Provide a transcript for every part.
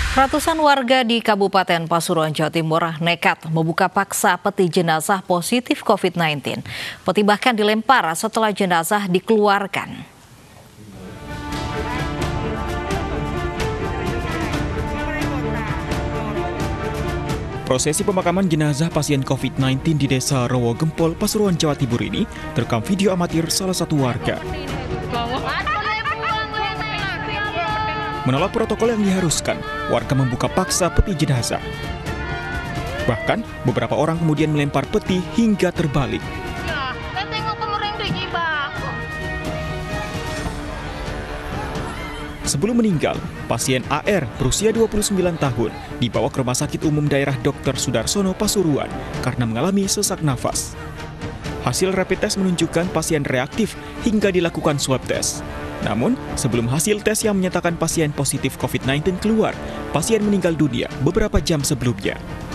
Ratusan warga di Kabupaten Pasuruan, Jawa Timur nekat membuka paksa peti jenazah positif COVID-19. Peti bahkan dilempar setelah jenazah dikeluarkan. Prosesi pemakaman jenazah pasien COVID-19 di Desa Rowo Gempol, Pasuruan, Jawa Timur ini terekam video amatir salah satu warga. Menolak protokol yang diharuskan, warga membuka paksa peti jenazah. Bahkan, beberapa orang kemudian melempar peti hingga terbalik. Sebelum meninggal, pasien AR berusia 29 tahun dibawa ke Rumah Sakit Umum Daerah Dr. Sudarsono, Pasuruan karena mengalami sesak nafas. Hasil rapid test menunjukkan pasien reaktif hingga dilakukan swab test. Namun, sebelum hasil tes yang menyatakan pasien positif COVID-19 keluar, pasien meninggal dunia beberapa jam sebelumnya.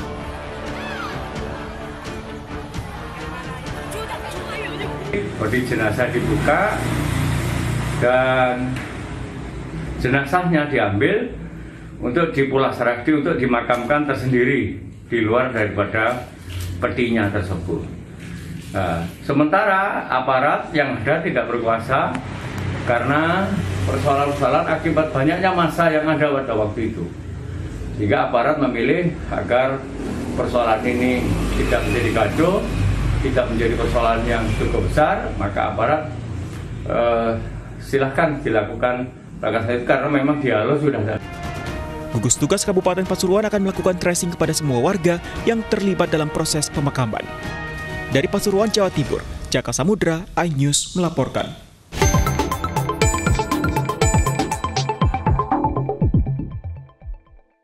Peti jenazah dibuka dan jenazahnya diambil untuk dipulasarati untuk dimakamkan tersendiri di luar daripada petinya tersebut. Nah, sementara aparat yang ada tidak berkuasa karena persoalan-persoalan akibat banyaknya massa yang ada pada waktu itu. Sehingga aparat memilih agar persoalan ini tidak menjadi kacau, tidak menjadi persoalan yang cukup besar, maka aparat silahkan dilakukan itu karena memang dialog sudah ada. Gugus Tugas Kabupaten Pasuruan akan melakukan tracing kepada semua warga yang terlibat dalam proses pemakaman. Dari Pasuruan, Jawa Timur, Jaka Samudra, iNews melaporkan.